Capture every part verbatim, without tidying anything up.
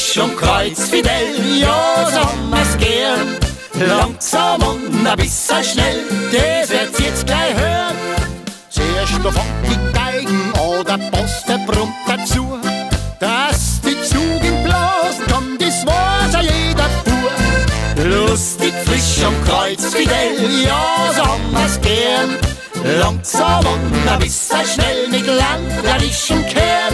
frisch und kreuzfidel, ja, so haben wir's gern. Langsam und ein bisschen schnell, das wird's jetzt gleich hören. Zuerst noch fängt die Geigen oder Bass, der brummt dazu. Dass die Zug im Blasen kommt, das weiß ja jeder pur. Lustig, frisch und kreuzfidel, ja, so haben wir's gern. Langsam und ein bisschen schnell mit landlerischem Kern.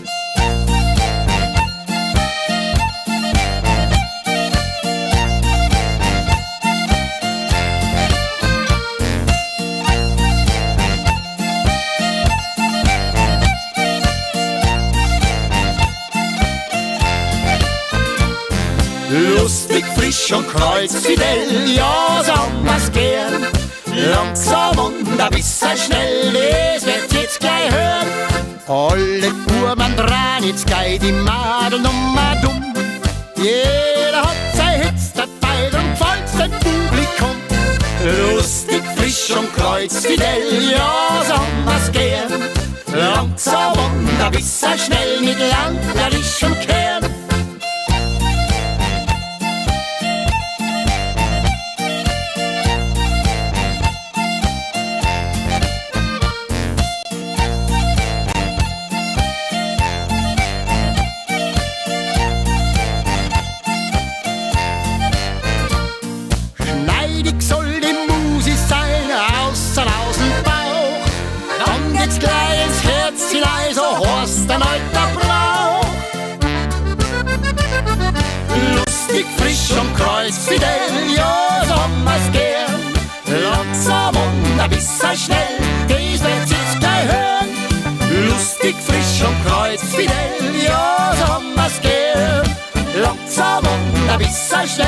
Lustig, frisch und kreuzfidel, ja, so haben wir's gern. Langsam und ein bisschen schnell, das wird jetzt gleich hören. Alle Burmen dran, jetzt geht die Madel nummer dumm. Jeder hat sein Hitz dabei, drum gefällt's dem Publikum. Lustig, frisch und kreuzfidel, ja, so haben wir's gern. Langsam und ein bisschen schnell mit landlerischem Kern. Soll die Musik sein, außer aus dem Bauch. Dann geht's gleich ins Herz hinein, so horst ein alter Brauch. Lustig, frisch und kreuzfidel, ja, so haben wir's gern. Langsam und ein bisschen schnell, das wird's jetzt gleich hören. Lustig, frisch und kreuzfidel, ja, so haben wir's gern. Langsam und ein bisschen schnell.